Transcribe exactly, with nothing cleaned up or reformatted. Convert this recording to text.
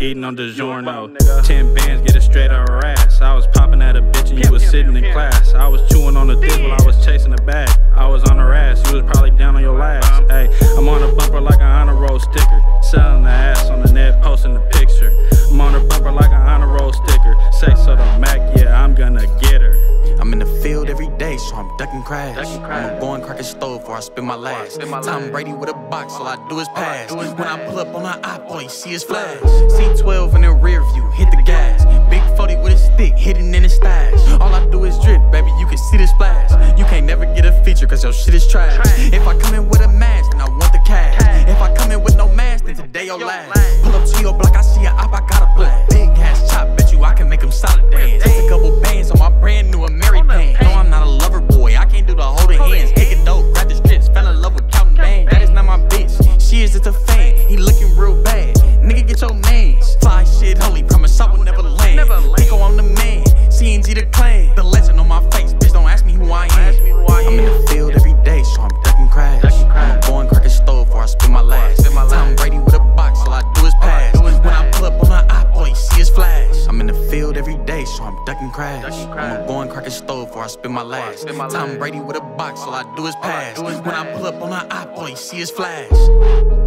eating on DiGiorno. Ten bands, get it straight out her ass. I was popping at a bitch and you was sitting in class. I was chewing on the dick while I was chasing the bag. I was on her ass, you was probably down on your last. Hey, I'm on a bumper like an honor roll sticker. Selling the ass on the net, posting the picture. I'm on her bumper like an honor roll sticker. Sex of the Mac, yeah, I'm gonna get her. I'm in the field every day, so I'm ducking crash. I'm going crack a stove before I spin my last. Tom Brady with a box, all I do is pass. When I pull up on an eye, boy, see his flash. C twelve in the rear view, hit the gas. Big forty with a stick, hidden in the stash. All I do is drip, baby, you can see the splash. You can't never get a feature, cause your shit is trash. If I come in with a mask, then I want the cash. If I come in with no mask, then today your last. Pull up to your block, I see a op, I got a blast. Big ass chop, bet you I can make him solid dance. Just a couple bands on my brand new American pants. No, I'm not a lover boy, I can't do the holding hands. Kick it dope, grab the strips, fell in love with counting bands. That is not my bitch, she is just a fan. He looking real bad, nigga get your mans. Fly shit holy, promise I will never land. Pico, I'm the man, C N G the clan. The legend on my face, bitch don't ask me who I am. I'm in the field every day, so I'm ducking crash. I'm going crack a stove before I spin my last. Tom Brady with a box, all I do is pass. When I pull up on an eye, boy, see his flash. I'm in the field every day, so I'm ducking crash. I'm going crack a stove before I spin my last. Tom Brady with a box, all I do is pass. When I pull up on an eye, boy, see his flash.